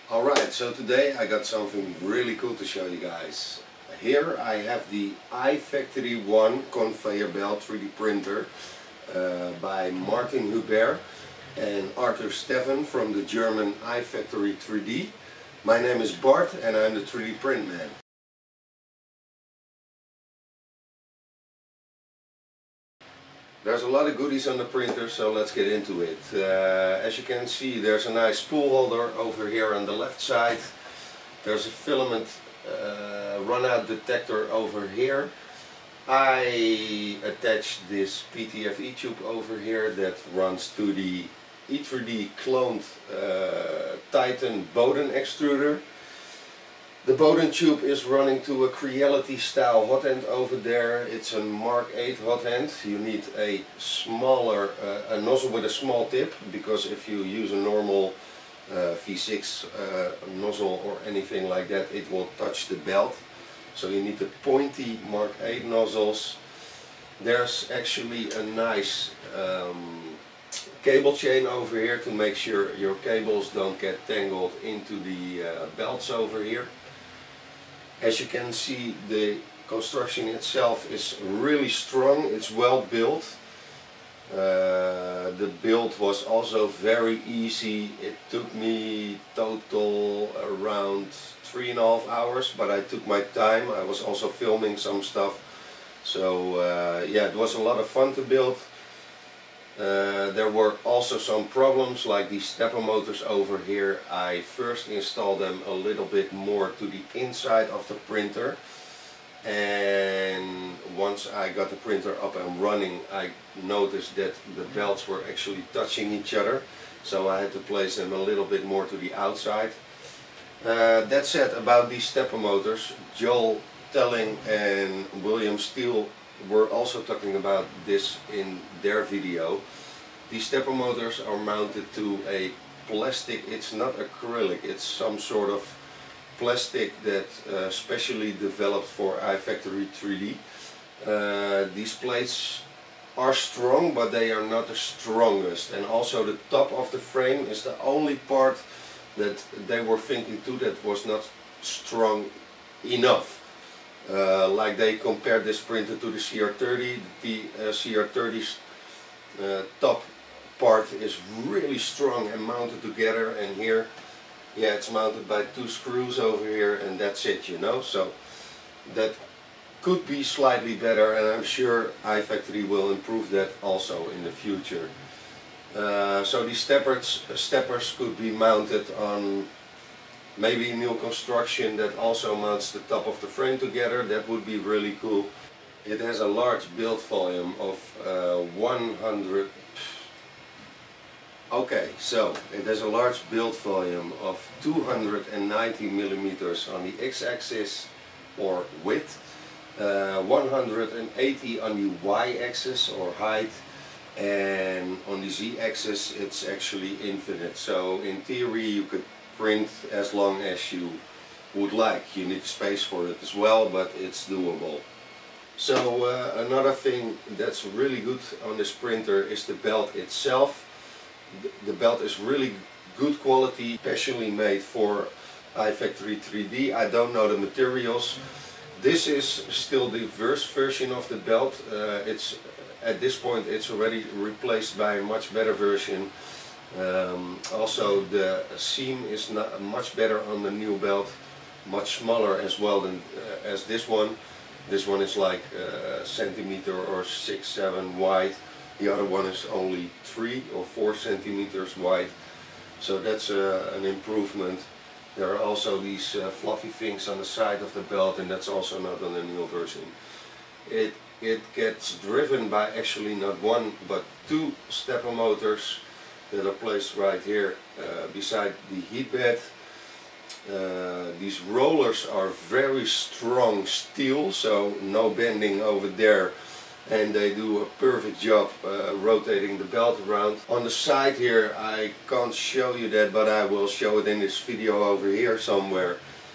Alright, so today I got something really cool to show you guys. Here I have the iFactory One conveyor belt 3D printer by Martin Hubert and Arthur Steffen from the German iFactory 3D. My name is Bart and I'm the 3D print man. There's a lot of goodies on the printer, so let's get into it. As you can see, there's a nice spool holder over here on the left side. There's a filament runout detector over here. I attached this PTFE tube over here that runs to the E3D cloned Titan Bowden extruder. The Bowden tube is running to a Creality style hot end over there. It's a Mark 8 hot end. You need a smaller a nozzle with a small tip, because if you use a normal V6 nozzle or anything like that, it will touch the belt. So you need the pointy Mark 8 nozzles. There's actually a nice cable chain over here to make sure your cables don't get tangled into the belts over here. As you can see, the construction itself is really strong, it's well built. The build was also very easy. It took me total around 3.5 hours, but I took my time. I was also filming some stuff. So yeah, it was a lot of fun to build. There were also some problems, like these stepper motors over here. I first installed them a little bit more to the inside of the printer, and once I got the printer up and running, I noticed that the belts were actually touching each other, so I had to place them a little bit more to the outside. That said, about these stepper motors, Joel Telling and William Steele were also talking about this in their video. These stepper motors are mounted to a plastic, it's not acrylic, it's some sort of plastic that specially developed for iFactory 3D. These plates are strong, but they are not the strongest, and also the top of the frame is the only part that they were thinking too that was not strong enough. Like they compared this printer to the CR30. The CR30's top part is really strong and mounted together, and here, yeah, it's mounted by 2 screws over here, and that's it, you know. So that could be slightly better, and I'm sure iFactory will improve that also in the future. So these steppers could be mounted on maybe new construction that also mounts the top of the frame together. That would be really cool. It has a large build volume of 100. Okay, so it has a large build volume of 290 millimeters on the x-axis or width, 180 on the y-axis or height, and on the z-axis it's actually infinite. So in theory you could print as long as you would like. You need space for it as well, but it's doable. So another thing that's really good on this printer is the belt itself. The belt is really good quality, specially made for iFactory 3D. I don't know the materials. This is still the first version of the belt. It's at this point it's already replaced by a much better version. Also the seam is not much better on the new belt, much smaller as well than as this one. This one is like a centimeter or 6-7 wide. The other one is only 3 or 4 centimeters wide. So that's an improvement. There are also these fluffy things on the side of the belt, and that's also not on the new version. It gets driven by actually not 1 but 2 stepper motors that are placed right here beside the heat bed. These rollers are very strong steel, so no bending over there, and they do a perfect job rotating the belt around. On the side here, I can't show you that, but I will show it in this video over here somewhere.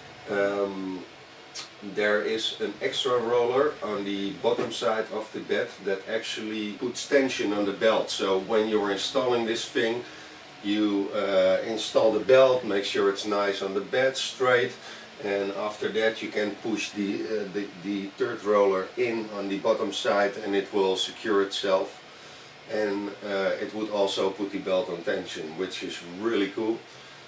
There is an extra roller on the bottom side of the bed that actually puts tension on the belt. So when you're installing this thing, You install the belt, make sure it's nice on the bed, straight, and after that you can push the third roller in on the bottom side and it will secure itself, and it would also put the belt on tension, which is really cool.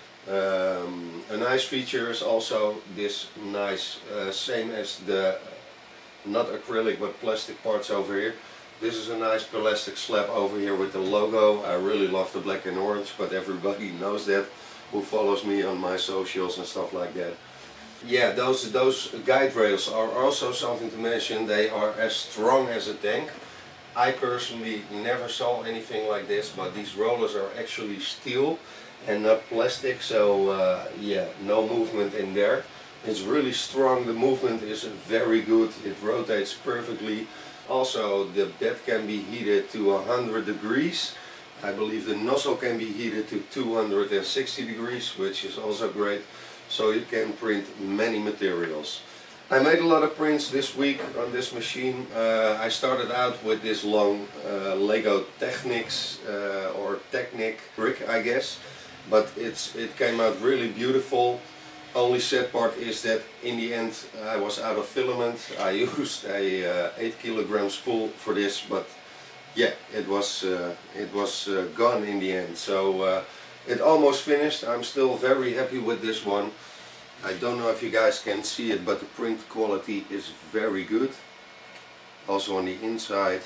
A nice feature is also this nice, same as the not acrylic but plastic parts over here. This is a nice plastic slab over here with the logo. I really love the black and orange, but everybody knows that who follows me on my socials and stuff like that. Yeah, those guide rails are also something to mention. They are as strong as a tank. I personally never saw anything like this, but these rollers are actually steel and not plastic, so yeah, no movement in there. It's really strong, the movement is very good, it rotates perfectly. Also, the bed can be heated to 100 degrees. I believe the nozzle can be heated to 260 degrees, which is also great. So you can print many materials. I made a lot of prints this week on this machine. I started out with this long Lego Technics or Technic brick, I guess. But it came out really beautiful. Only sad part is that in the end I was out of filament. I used a 8 kilogram spool for this, but yeah, it was gone in the end. So it almost finished. I'm still very happy with this one. I don't know if you guys can see it, but the print quality is very good. Also on the inside.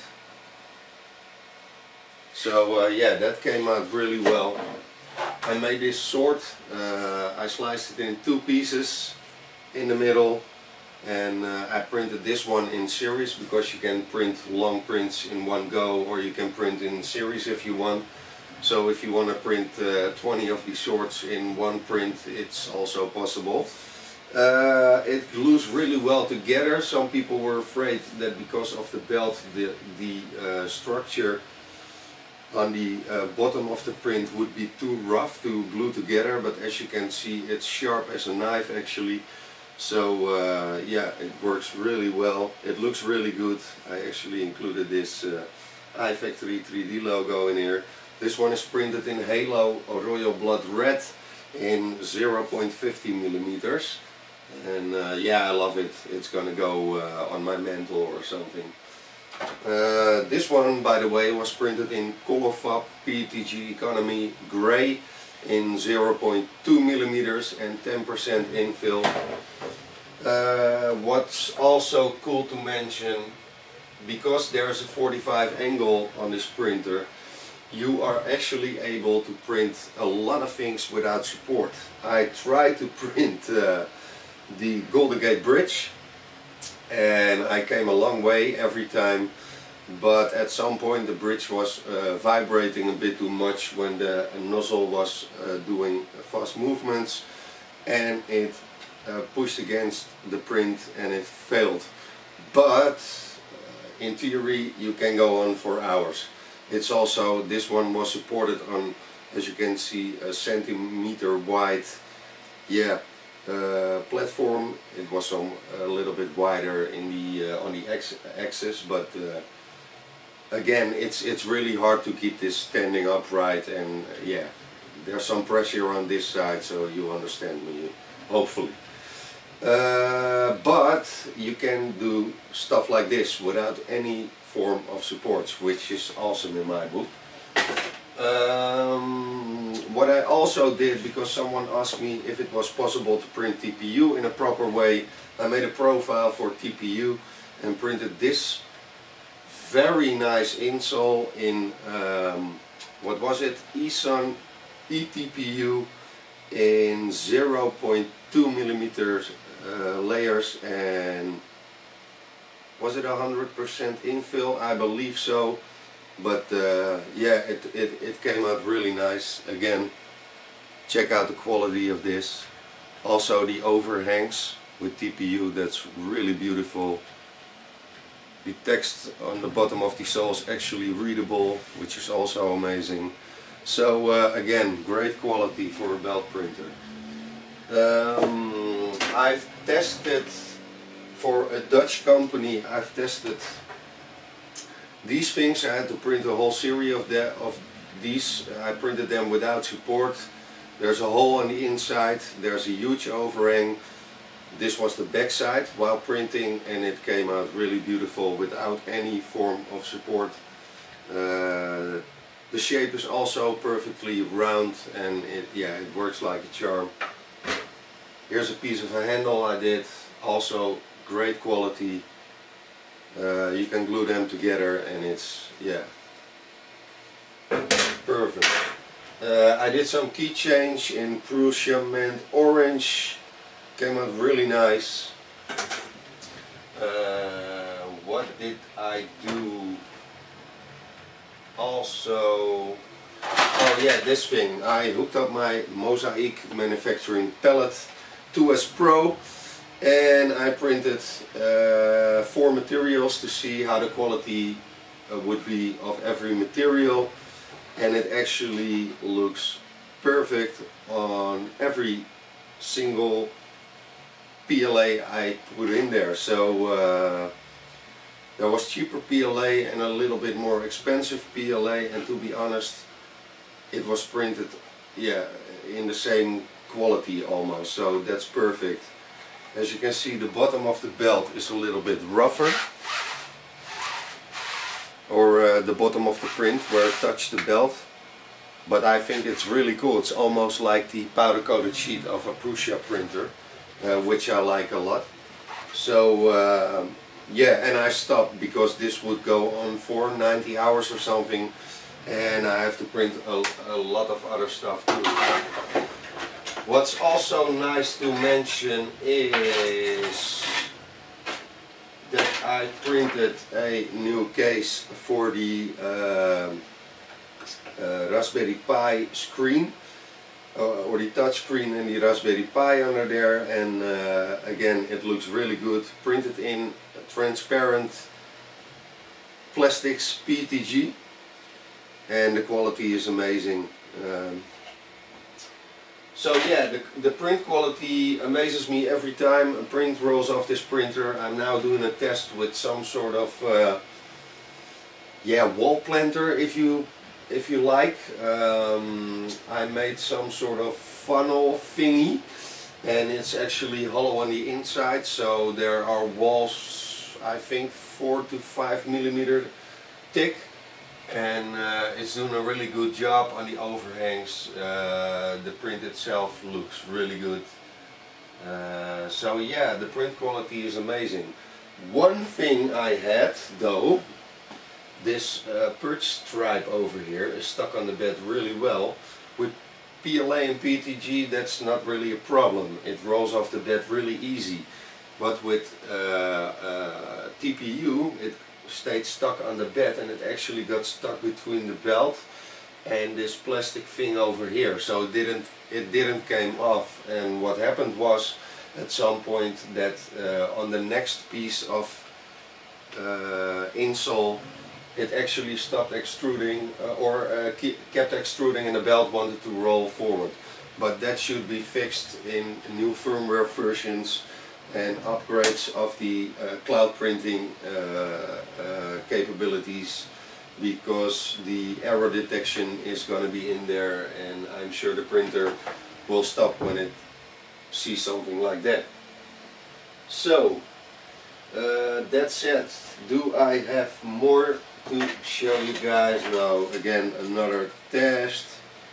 So yeah, that came out really well. I made this sword. I sliced it in 2 pieces in the middle, and I printed this one in series because you can print long prints in one go, or you can print in series if you want. So if you want to print 20 of these swords in one print, it's also possible. It glues really well together. Some people were afraid that because of the belt the structure on the bottom of the print would be too rough to glue together, but as you can see it's sharp as a knife actually. So yeah, it works really well. It looks really good. I actually included this iFactory 3D logo in here. This one is printed in Halo Royal Blood Red in 0.50 millimeters, and yeah, I love it. It's gonna go on my mantle or something. This one, by the way, was printed in Colorfab PETG Economy Grey in 0.2 millimeters and 10% infill. What's also cool to mention, because there is a 45 angle on this printer, you are actually able to print a lot of things without support. I tried to print the Golden Gate Bridge, and I came a long way every time, but at some point the bridge was vibrating a bit too much when the nozzle was doing fast movements, and it pushed against the print and it failed. But in theory you can go on for hours. It's also, this one was supported on, as you can see, a centimeter wide, yeah, platform. It was a little bit wider in the on the axis, but again, it's really hard to keep this standing upright, and yeah, there's some pressure on this side, so you understand me, hopefully. But you can do stuff like this without any form of supports, which is awesome in my book. What I also did, because someone asked me if it was possible to print TPU in a proper way, I made a profile for TPU and printed this very nice insole in, what was it, ESUN eTPU in 0.2 millimeters layers, and was it 100% infill? I believe so. But yeah, it came out really nice. Again, check out the quality of this. Also the overhangs with TPU, that's really beautiful. The text on the bottom of the sole is actually readable, which is also amazing. So again, great quality for a belt printer. I've tested for a Dutch company, I've tested these things. I had to print a whole series of these I printed them without support. There's a hole on the inside, there's a huge overhang. This was the back side while printing, and it came out really beautiful without any form of support. The shape is also perfectly round, and it works like a charm. Here's a piece of a handle I did, also great quality. You can glue them together and it's perfect. I did some key change in Prussian Mint Orange, came out really nice. What did I do? Also, oh yeah, this thing. I hooked up my Mosaic manufacturing palette 2S Pro, and I printed 4 materials to see how the quality would be of every material, and it actually looks perfect on every single PLA I put in there. So there was cheaper PLA and a little bit more expensive PLA, and to be honest, it was printed in the same quality almost, so that's perfect. As you can see, the bottom of the belt is a little bit rougher, or the bottom of the print where it touched the belt, but I think it's really cool. It's almost like the powder coated sheet of a Prusa printer, which I like a lot. So and I stopped because this would go on for 90 hours or something, and I have to print a lot of other stuff too. What's also nice to mention is that I printed a new case for the Raspberry Pi screen, or the touch screen and the Raspberry Pi under there, and again, it looks really good. Printed in transparent plastics PETG, and the quality is amazing. So yeah, the print quality amazes me every time a print rolls off this printer. I'm now doing a test with some sort of wall planter, if you like. I made some sort of funnel thingy, and it's actually hollow on the inside, so there are walls, I think 4 to 5 millimeter thick. And it's doing a really good job on the overhangs. The print itself looks really good. So yeah, the print quality is amazing. One thing I had though, this perch stripe over here is stuck on the bed really well. With PLA and PETG that's not really a problem. It rolls off the bed really easy. But with TPU it stayed stuck on the bed, and it actually got stuck between the belt and this plastic thing over here, so it didn't came off. And what happened was, at some point, that on the next piece of insole it actually stopped extruding, kept extruding, and the belt wanted to roll forward. But that should be fixed in new firmware versions and upgrades of the cloud printing capabilities, because the error detection is going to be in there, and I'm sure the printer will stop when it sees something like that. So that said, do I have more to show you guys? Now again, another test.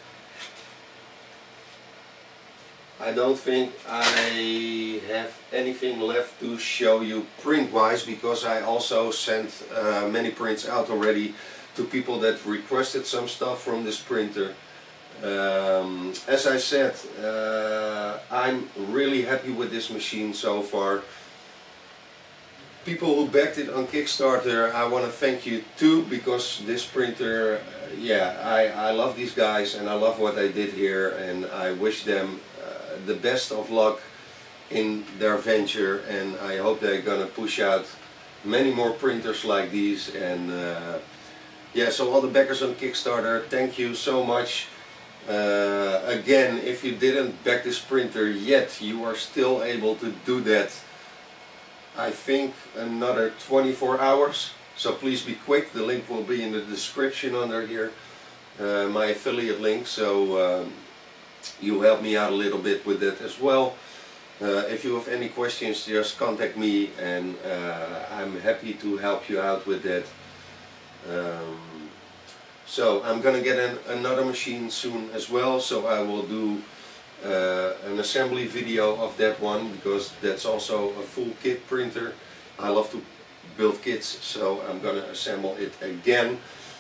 I don't think I have anything left to show you print wise, because I also sent many prints out already to people that requested some stuff from this printer. As I said, I'm really happy with this machine so far. People who backed it on Kickstarter, I want to thank you too, because this printer, I love these guys and I love what they did here, and I wish them the best of luck in their venture, and I hope they're gonna push out many more printers like these. And so all the backers on Kickstarter, thank you so much. Again, if you didn't back this printer yet, you are still able to do that. I think another 24 hours, so please be quick. The link will be in the description under here. my affiliate link, so you help me out a little bit with that as well. If you have any questions, just contact me, and I'm happy to help you out with that. So I'm gonna get another machine soon as well, so I will do an assembly video of that one, because that's also a full kit printer. I love to build kits, so I'm gonna assemble it again.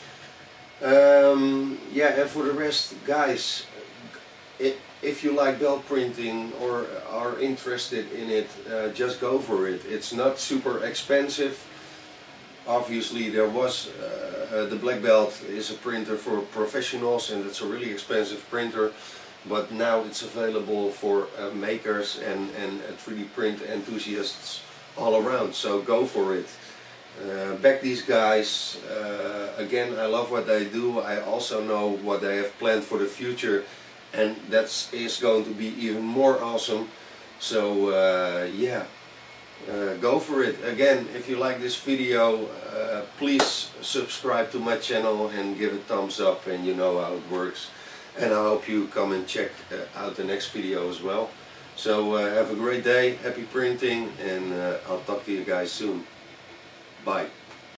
Yeah, and for the rest, guys, if you like belt printing or are interested in it, just go for it. It's not super expensive. Obviously, there was the Black Belt is a printer for professionals, and it's a really expensive printer, but now it's available for makers and 3D print enthusiasts all around, so go for it. Back these guys. Again, I love what they do. I also know what they have planned for the future, and that is going to be even more awesome. So yeah, go for it. Again, if you like this video, please subscribe to my channel and give a thumbs up, and you know how it works. And I hope you come and check out the next video as well. So have a great day, happy printing, and I'll talk to you guys soon. Bye.